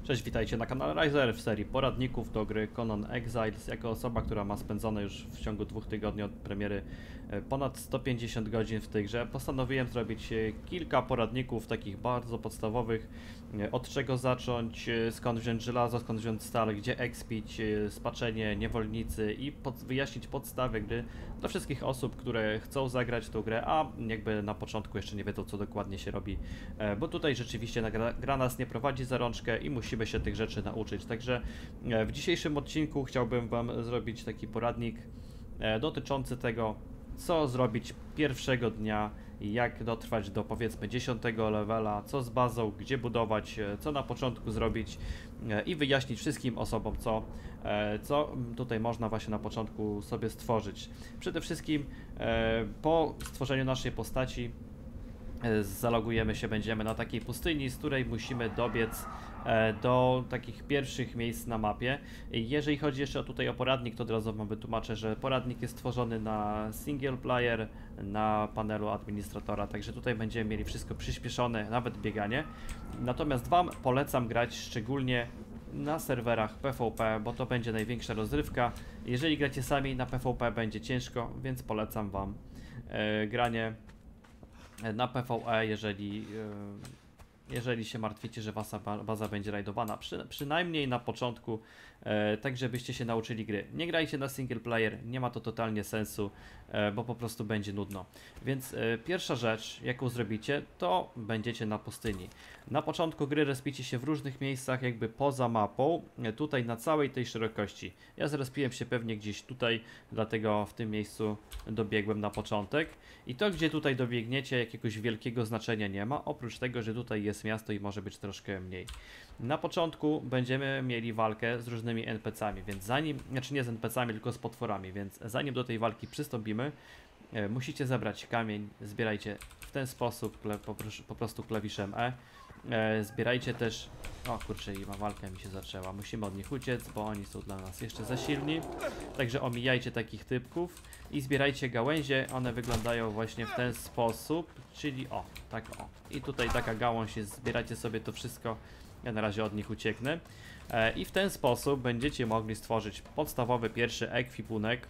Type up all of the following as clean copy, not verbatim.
Cześć, witajcie na kanale Riser w serii poradników do gry Conan Exiles. Jako osoba, która ma spędzone już w ciągu 2 tygodni od premiery ponad 150 godzin w tej grze, postanowiłem zrobić kilka poradników takich bardzo podstawowych. Od czego zacząć, skąd wziąć żelazo, skąd wziąć stal, gdzie expić, spaczenie, niewolnicy i wyjaśnić podstawy gry dla wszystkich osób, które chcą zagrać w tą grę, a jakby na początku jeszcze nie wiedzą, co dokładnie się robi, bo tutaj rzeczywiście gra nas nie prowadzi za rączkę i musimy się tych rzeczy nauczyć. Także w dzisiejszym odcinku chciałbym Wam zrobić taki poradnik dotyczący tego, co zrobić pierwszego dnia, jak dotrwać do powiedzmy 10 levela, co z bazą, gdzie budować, co na początku zrobić i wyjaśnić wszystkim osobom, co tutaj można właśnie na początku sobie stworzyć. Przede wszystkim po stworzeniu naszej postaci zalogujemy się będziemy na takiej pustyni, z której musimy dobiec do takich pierwszych miejsc na mapie. Jeżeli chodzi jeszcze o poradnik, to od razu Wam wytłumaczę, że poradnik jest stworzony na single player, na panelu administratora, także tutaj będziemy mieli wszystko przyspieszone, nawet bieganie. Natomiast Wam polecam grać szczególnie na serwerach PvP, bo to będzie największa rozrywka. Jeżeli gracie sami, na PvP będzie ciężko, więc polecam Wam granie na PvE, jeżeli się martwicie, że wasza baza będzie rajdowana, przynajmniej na początku, tak żebyście się nauczyli gry. Nie grajcie na single player, nie ma to totalnie sensu, bo po prostu będzie nudno. Więc pierwsza rzecz, jaką zrobicie, to będziecie na pustyni. Na początku gry respicie się w różnych miejscach, jakby poza mapą, tutaj na całej tej szerokości. Ja zrespiłem się pewnie gdzieś tutaj, dlatego w tym miejscu dobiegłem na początek. I to, gdzie tutaj dobiegniecie, jakiegoś wielkiego znaczenia nie ma, oprócz tego, że tutaj jest miasto i może być troszkę mniej. Na początku będziemy mieli walkę z różnymi NPC-ami, więc znaczy nie z NPC-ami, tylko z potworami, więc zanim do tej walki przystąpimy, musicie zebrać kamień, zbierajcie w ten sposób, po prostu klawiszem E. Zbierajcie też... O kurczę, i walka mi się zaczęła. Musimy od nich uciec, bo oni są dla nas jeszcze za silni. Także omijajcie takich typków i zbierajcie gałęzie. One wyglądają właśnie w ten sposób, czyli o, tak o. I tutaj taka gałąź jest, zbieracie sobie to wszystko. Ja na razie od nich ucieknę. I w ten sposób będziecie mogli stworzyć podstawowy pierwszy ekwipunek.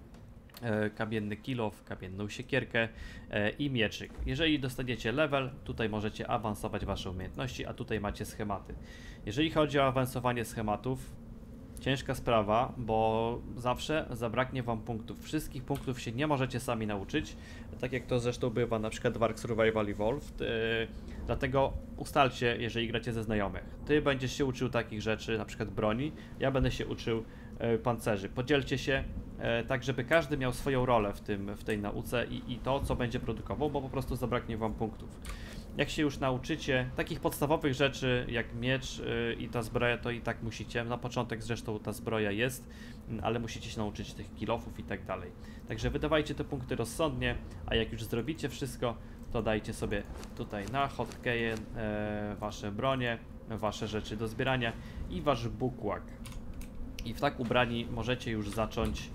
Kamienny kilof, kamienną siekierkę i mieczyk. Jeżeli dostaniecie level, tutaj możecie awansować wasze umiejętności, a tutaj macie schematy. Jeżeli chodzi o awansowanie schematów, ciężka sprawa, bo zawsze zabraknie wam punktów. Wszystkich punktów się nie możecie sami nauczyć, tak jak to zresztą bywa na przykład w Ark Survival Evolved. Dlatego ustalcie, jeżeli gracie ze znajomych. Ty będziesz się uczył takich rzeczy, na przykład broni, ja będę się uczył pancerzy. Podzielcie się tak, żeby każdy miał swoją rolę w tej nauce i to, co będzie produkował, bo po prostu zabraknie wam punktów. Jak się już nauczycie takich podstawowych rzeczy jak miecz i ta zbroja, to i tak musicie. Na początek zresztą ta zbroja jest, ale musicie się nauczyć tych kilofów i tak dalej. Także wydawajcie te punkty rozsądnie, a jak już zrobicie wszystko, to dajcie sobie tutaj na hotkeje wasze bronie, wasze rzeczy do zbierania i wasz bukłak. I w tak ubrani możecie już zacząć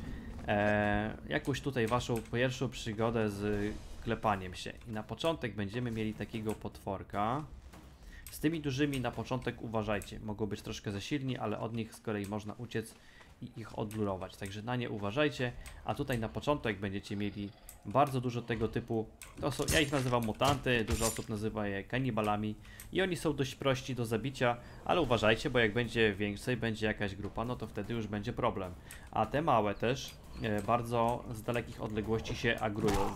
jakąś tutaj waszą pierwszą przygodę z klepaniem się. I na początek będziemy mieli takiego potworka. Z tymi dużymi na początek uważajcie. Mogą być troszkę za silni, ale od nich z kolei można uciec i ich odlurować. Także na nie uważajcie. A tutaj na początek będziecie mieli bardzo dużo tego typu. Ja ich nazywam mutanty, dużo osób nazywa je kanibalami. I oni są dość prości do zabicia, ale uważajcie, bo jak będzie więcej, będzie jakaś grupa, no to wtedy już będzie problem. A te małe też bardzo z dalekich odległości się agrują,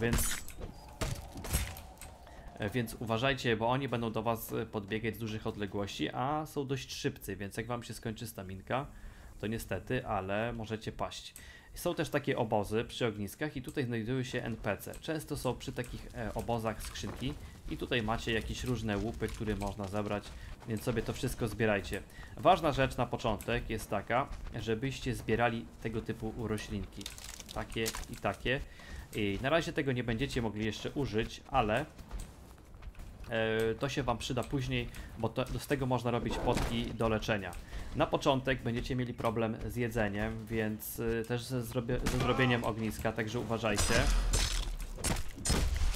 więc uważajcie, bo oni będą do was podbiegać z dużych odległości, a są dość szybcy, więc jak wam się skończy staminka, to niestety, ale możecie paść. Są też takie obozy przy ogniskach i tutaj znajdują się NPC. Często są przy takich obozach skrzynki i tutaj macie jakieś różne łupy, które można zebrać, więc sobie to wszystko zbierajcie. Ważna rzecz na początek jest taka, żebyście zbierali tego typu roślinki. Takie i takie. I na razie tego nie będziecie mogli jeszcze użyć, ale to się wam przyda później, bo z tego można robić potki do leczenia. Na początek będziecie mieli problem z jedzeniem, więc też ze zrobieniem ogniska, także uważajcie.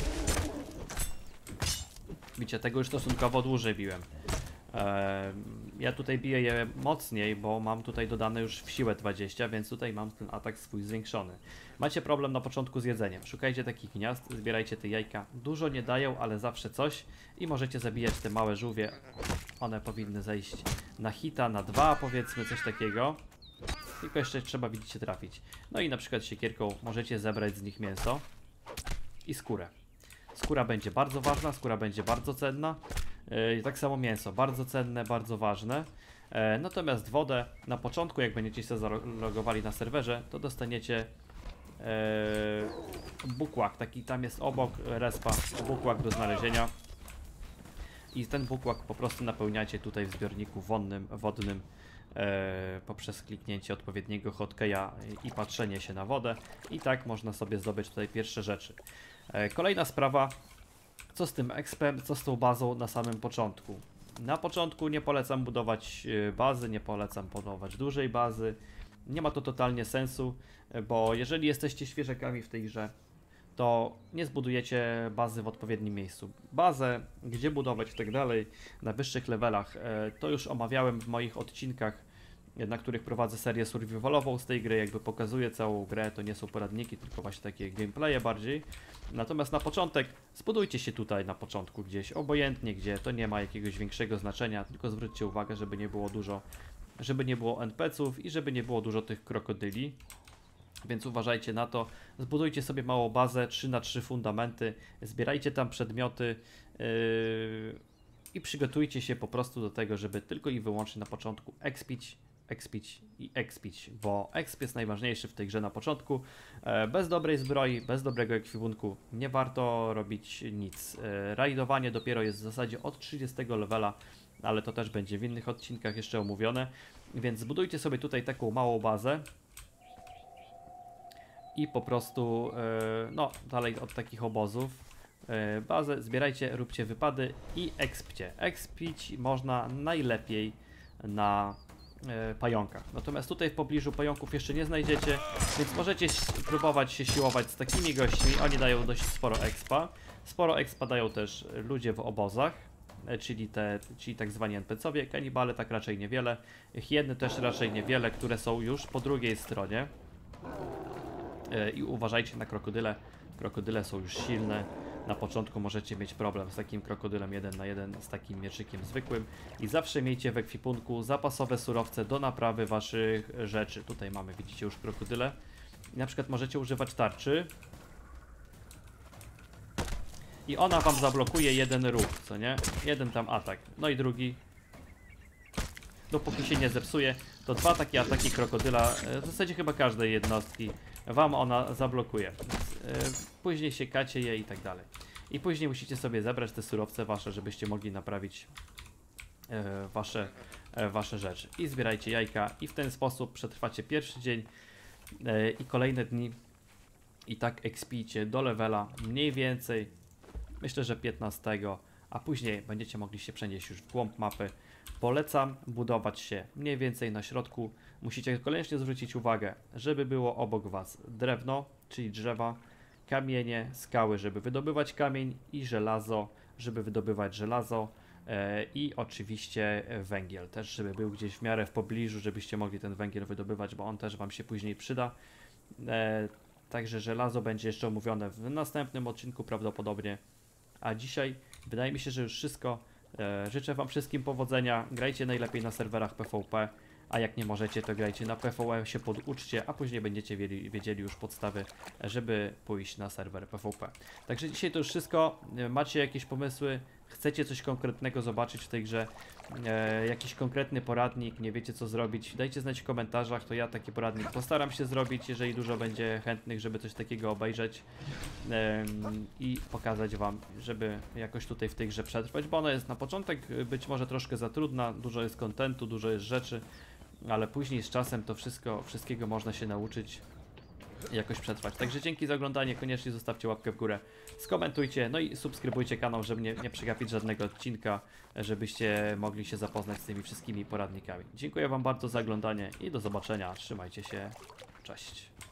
Widzicie, tego już stosunkowo dłużej biłem. Ja tutaj biję je mocniej, bo mam tutaj dodane już w siłę 20, więc tutaj mam ten atak swój zwiększony. Macie problem na początku z jedzeniem. Szukajcie takich gniazd, zbierajcie te jajka. Dużo nie dają, ale zawsze coś. I możecie zabijać te małe żółwie. One powinny zejść na hita, na 2 powiedzmy, coś takiego. Tylko jeszcze trzeba, widzicie, trafić. No i na przykład siekierką możecie zebrać z nich mięso i skórę. Skóra będzie bardzo ważna, skóra będzie bardzo cenna. Tak samo mięso, bardzo cenne, bardzo ważne. Natomiast wodę na początku, jak będziecie się zalogowali na serwerze, to dostaniecie bukłak, taki tam jest obok respa, bukłak do znalezienia. I ten bukłak po prostu napełniacie tutaj w zbiorniku wodnym poprzez kliknięcie odpowiedniego hotkeya i patrzenie się na wodę. I tak można sobie zdobyć tutaj pierwsze rzeczy. Kolejna sprawa, co z tym expem, co z tą bazą na samym początku. Na początku nie polecam budować bazy, nie polecam budować dużej bazy. Nie ma to totalnie sensu, bo jeżeli jesteście świeżakami w tej grze, to nie zbudujecie bazy w odpowiednim miejscu. Bazę, gdzie budować i tak dalej, na wyższych levelach, to już omawiałem w moich odcinkach, na których prowadzę serię survivalową z tej gry, jakby pokazuję całą grę, to nie są poradniki, tylko właśnie takie gameplaye bardziej. Natomiast na początek, zbudujcie się tutaj na początku gdzieś, obojętnie gdzie, to nie ma jakiegoś większego znaczenia, tylko zwróćcie uwagę, żeby nie było dużo, żeby nie było NPC-ów i żeby nie było dużo tych krokodyli. Więc uważajcie na to, zbudujcie sobie małą bazę, 3×3 fundamenty, zbierajcie tam przedmioty i przygotujcie się po prostu do tego, żeby tylko i wyłącznie na początku expić, bo exp jest najważniejszy w tej grze na początku. Bez dobrej zbroi, bez dobrego ekwipunku nie warto robić nic. Rajdowanie dopiero jest w zasadzie od 30 levela, ale to też będzie w innych odcinkach jeszcze omówione, więc zbudujcie sobie tutaj taką małą bazę. I po prostu, no dalej od takich obozów, bazę zbierajcie, róbcie wypady i expcie. Expić można najlepiej na pająkach. Natomiast tutaj w pobliżu pająków jeszcze nie znajdziecie, więc możecie próbować się siłować z takimi gośćmi. Oni dają dość sporo expa. Sporo expa dają też ludzie w obozach, czyli tak zwani NPC-owie. Kanibale tak raczej niewiele. Hieny też raczej niewiele, które są już po drugiej stronie. I uważajcie na krokodyle. Krokodyle są już silne. Na początku możecie mieć problem z takim krokodylem 1 na 1, z takim mieczykiem zwykłym. I zawsze miejcie w ekwipunku zapasowe surowce do naprawy waszych rzeczy. Tutaj mamy, widzicie, już krokodyle. I na przykład możecie używać tarczy. I ona wam zablokuje jeden ruch, co nie? Jeden tam atak. No i drugi. Dopóki się nie zepsuje, to 2 takie ataki krokodyla, w zasadzie chyba każdej jednostki, wam ona zablokuje. Później siekacie je i tak dalej. I później musicie sobie zebrać te surowce wasze, żebyście mogli naprawić wasze rzeczy. I zbierajcie jajka i w ten sposób przetrwacie pierwszy dzień i kolejne dni. I tak expijcie do levela mniej więcej, myślę, że 15, a później będziecie mogli się przenieść już w głąb mapy. Polecam budować się mniej więcej na środku. Musicie koniecznie zwrócić uwagę, żeby było obok was drewno, czyli drzewa, kamienie, skały, żeby wydobywać kamień i żelazo, żeby wydobywać żelazo i oczywiście węgiel też, żeby był gdzieś w miarę w pobliżu, żebyście mogli ten węgiel wydobywać, bo on też wam się później przyda. Także żelazo będzie jeszcze omówione w następnym odcinku prawdopodobnie. A dzisiaj wydaje mi się, że już wszystko. Życzę wam wszystkim powodzenia. Grajcie najlepiej na serwerach PvP, a jak nie możecie, to grajcie na PvE, się poduczcie, a później będziecie wiedzieli już podstawy, żeby pójść na serwer PvP. Także dzisiaj to już wszystko. Macie jakieś pomysły? Chcecie coś konkretnego zobaczyć w tej grze? Jakiś konkretny poradnik, nie wiecie co zrobić? Dajcie znać w komentarzach, to ja taki poradnik postaram się zrobić, jeżeli dużo będzie chętnych, żeby coś takiego obejrzeć i pokazać wam, żeby jakoś tutaj w tej grze przetrwać, bo ona jest na początek być może troszkę za trudna, dużo jest kontentu, dużo jest rzeczy, ale później z czasem to wszystkiego można się nauczyć, jakoś przetrwać. Także dzięki za oglądanie, koniecznie zostawcie łapkę w górę, skomentujcie, no i subskrybujcie kanał, żeby nie przegapić żadnego odcinka, żebyście mogli się zapoznać z tymi wszystkimi poradnikami. Dziękuję wam bardzo za oglądanie i do zobaczenia, trzymajcie się, cześć.